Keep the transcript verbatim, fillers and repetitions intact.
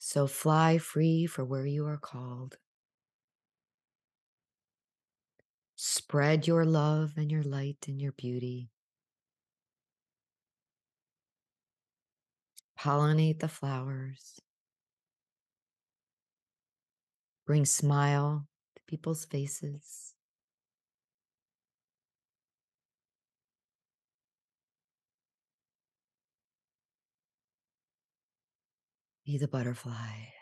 So fly free for where you are called. Spread your love and your light and your beauty. Pollinate the flowers. Bring smile to people's faces. Be the butterfly.